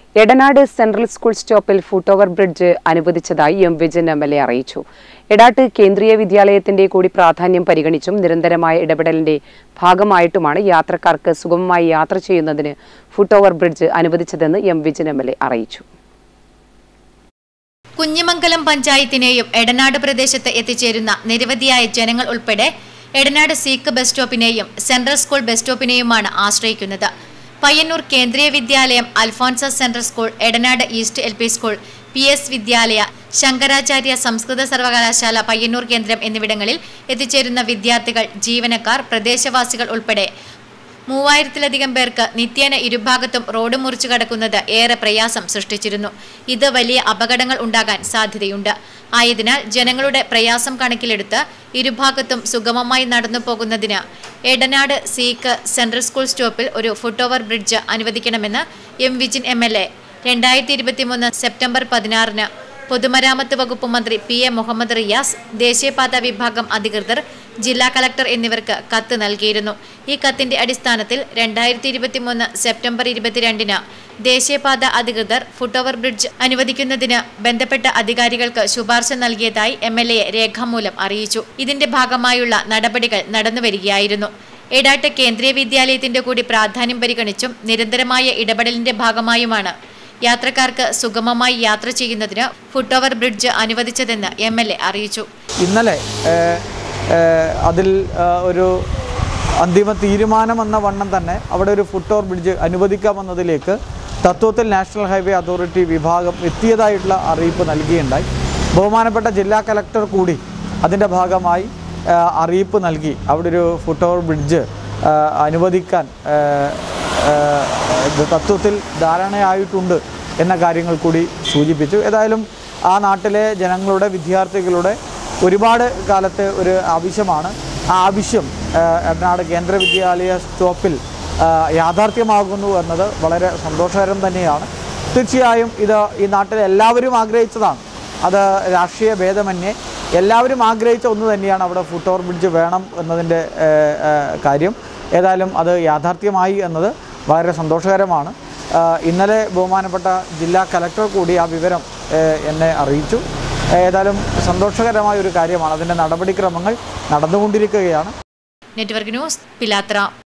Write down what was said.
Edanad central school സ്റ്റോപ്പിൽ foot over bridge അനുവദിച്ചതായി M Vijayan MLA അറിയിച്ചു. എടാട്ട് കേന്ദ്രീയ വിദ്യാലയത്തിന്റെ കൂടി പ്രാധാന്യം പരിഗണിച്ചും നിരന്തരമായ ഇടപെടലിന്റെ ഭാഗമായിട്ടുമാണ് യാത്രക്കാർക്ക് സുഗമമായി യാത്ര ചെയ്യുന്നതിന് ഫുട്ഓവർ ബ്രിഡ്ജ് അനുവദിച്ചതെന്ന് എം വിജയൻ എംഎൽഎ അറിയിച്ചു. കുഞ്ഞിമംഗലം പഞ്ചായത്തിനെയും എടനാട് പ്രദേശത്ത് എത്തിച്ചേരുന്ന നിരവധിയായ ജനങ്ങൾ ഉൾപ്പെടെ എടനാട് സീക്ക് ബസ് സ്റ്റോപ്പിനെയും സെൻട്രൽ സ്കൂൾ ബസ് സ്റ്റോപ്പിനെയുമാണ് ആശ്രയിക്കുന്നത്. Payyanur Kendriya Vidyalaya, Alphonsus central school, Edanad east LP. School, PS Vidyalaya, Shankaracharya സംസ്കൃത സർവകലാശാല പയ്യന്നൂർ കേന്ദ്രം എന്നിവിടങ്ങളിൽ എത്തിച്ചേരുന്ന വിദ്യാർത്ഥികൾ, ജീവനക്കാർ, പ്രദേശവാസികൾ ഉൾപ്പെടെ 3000-ലധികം പേർക്ക് നിത്യേന ഇരുഭാഗത്തും റോഡ് മുറിച്ചു കടക്കുന്നത് ഏറെ പ്രയാസം സൃഷ്ടിച്ചിരുന്നു. ഇത് വലിയ അപകടങ്ങൾ ഉണ്ടാകാൻ സാധ്യതയുണ്ട്. ആയതിനാൽ ജനങ്ങളുടെ പ്രയാസം കണക്കിലെടുത്ത് ഇരുഭാഗത്തും സുഗമമായി നടന്നു പോകുന്നതിന് എടനാട് സീക്ക് സെൻട്രൽ സ്കൂൾ സ്റ്റോപ്പിൽ ഒരു ഫുട്ഓവർ ബ്രിഡ്ജ് അനുവദിക്കണമെന്ന് എം വിജിൻ MLA 2023 സെപ്റ്റംബർ 16-ന് പൊതുമരാമത്ത് വകുപ്പ് മന്ത്രി PA മുഹമ്മദ് റിയാസ്, ദേശീയപാത വിഭാഗം അധികൃതർ, ജില്ലാ കളക്ടർ എന്നിവർക്ക് കത്ത് നൽകിയിരുന്നു. ഈ കത്തിന്റെ അടിസ്ഥാനത്തിൽ 2023 സെപ്റ്റംബർ 22-ന് ദേശീയപാത അധികൃതർ ഫുട്ഓവർ ബ്രിഡ്ജ് അനുവദിക്കുന്നതിന് ബന്ധപ്പെട്ട അധികാരികൾക്ക് ശുപാർശ നൽകിയതായി MLA രേഖാമൂലം അറിയിച്ചു. ഇതിന്റെ ഭാഗമായുള്ള നടപടികൾ നടന്നുവരികയായിരുന്നു. എടാട്ട് കേന്ദ്രീയ വിദ്യാലയത്തിന്റെ കൂടി പ്രാധാന്യം പരിഗണിച്ചും നിരന്തരമായ ഇടപെടലിന്റെ ഭാഗമായുമാണ് യാത്രക്കാർക്ക് സുഗമമായി യാത്ര ചെയ്യുന്നതിന് ഫുട്ഓവർ ബ്രിഡ്ജ് അനുവദിച്ചതെന്ന് MLA അറിയിച്ചു. ഇന്നലെ അതിൽ ഒരു അന്തിമ തീരുമാനമെന്ന വണ്ണം തന്നെ അവിടെ ഒരു ഫുട്ഓവർ ബ്രിഡ്ജ് അനുവദിക്കാമെന്നതിലേക്ക് തത്വത്തിൽ നാഷണൽ ഹൈവേ അതോറിറ്റി വിഭാഗം എത്തിയതായിട്ടുള്ള അറിയിപ്പ് നൽകിയുണ്ടായി. ബഹുമാനപ്പെട്ട ജില്ലാ കലക്ടർ കൂടി അതിൻ്റെ ഭാഗമായി അറിയിപ്പ് നൽകി അവിടെ ഒരു ഫുട്ഓവർ ബ്രിഡ്ജ് അനുവദിക്കാൻ തത്വത്തിൽ ധാരണയായിട്ടുണ്ട് എന്ന കാര്യങ്ങൾ കൂടി സൂചിപ്പിച്ചു. ഏതായാലും ആ നാട്ടിലെ ജനങ്ങളുടെ, വിദ്യാർത്ഥികളുടെ ഒരുപാട് കാലത്തെ ഒരു ആവശ്യമാണ്. ആ ആവശ്യം എടനാട് കേന്ദ്ര വിദ്യാലയ സ്റ്റോപ്പിൽ യാഥാർത്ഥ്യമാകുന്നു എന്നത് വളരെ സന്തോഷകരം തന്നെയാണ്. തീർച്ചയായും ഇത് ഈ നാട്ടിലെ എല്ലാവരും ആഗ്രഹിച്ചതാണ്. അത് രാഷ്ട്രീയ ഭേദമന്യേ എല്ലാവരും ആഗ്രഹിച്ച ഒന്ന് തന്നെയാണ്, അവിടെ ഫുട്ഓവർ ബ്രിഡ്ജ് വേണം എന്നതിൻ്റെ കാര്യം. ഏതായാലും അത് യാഥാർത്ഥ്യമായി എന്നത് വളരെ സന്തോഷകരമാണ്. ഇന്നലെ ബഹുമാനപ്പെട്ട ജില്ലാ കലക്ടർ കൂടി ആ വിവരം എന്നെ അറിയിച്ചു. ഏതായാലും സന്തോഷകരമായ ഒരു കാര്യമാണ്. അതിൻ്റെ നടപടിക്രമങ്ങൾ നടന്നുകൊണ്ടിരിക്കുകയാണ്. നെറ്റ്വർക്ക് ന്യൂസ്, പിലാത്ര.